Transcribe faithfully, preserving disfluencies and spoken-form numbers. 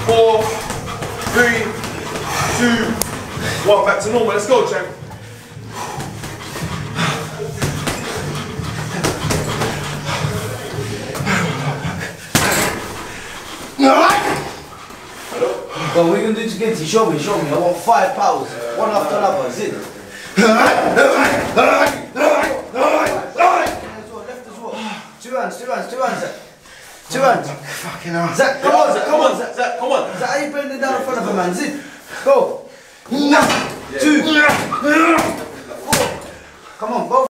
four, three, two, one. Back to normal. Let's go, champ. Well, what are you going to do to get to show me, show me. I want five powers, one after another, is it? Left as well. Two hands, two hands, two hands, Zach. Two hands. Fucking hell. Zach, come on, Zach, come on, Zach. Zach, come on. Zach, how you bending down in front of a man, zip. Go. One, two, four. Come on, go.